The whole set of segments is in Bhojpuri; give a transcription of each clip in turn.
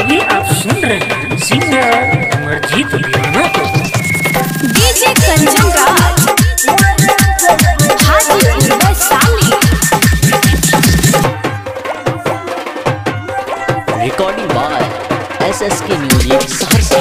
अभी आप सुन रहे हैं सिंगर अमरजीत दीवाना को। DJ Kanchan Raj Hajipur Vaishali. Recording by SSK music Saharsa.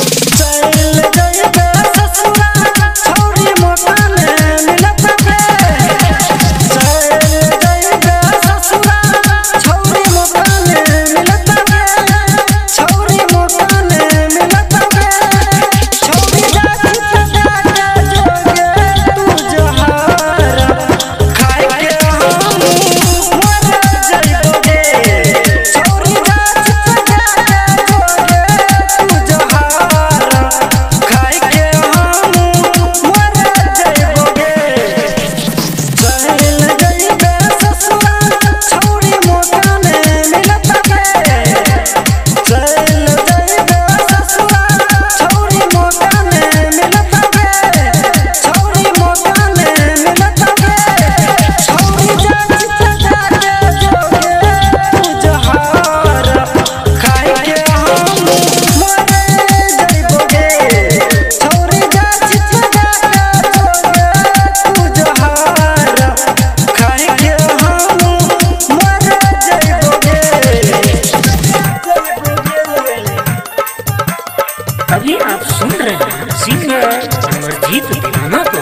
अभी आप सुन रहे हैं सिंगर अमरजीत दीवाना को।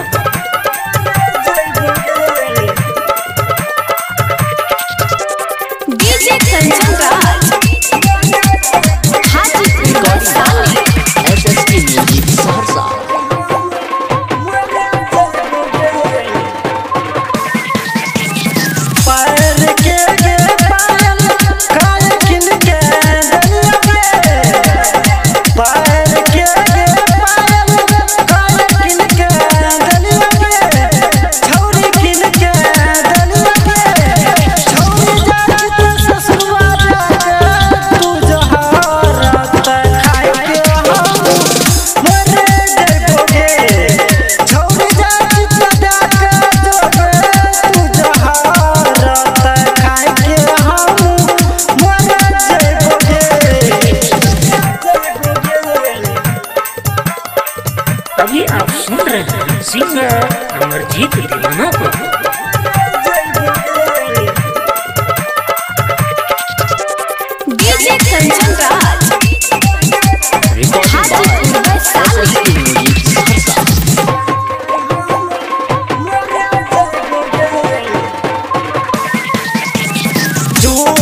DJ Kanchan Raj Hajipur Vaishali. SSK music Saharsa. अभी आप सुन रहे हैं सिंगर अमरजीत दीवाना को। डीजे कंचन राज हाजीपुर वैशाली। म्यूजिक सहरसा। जो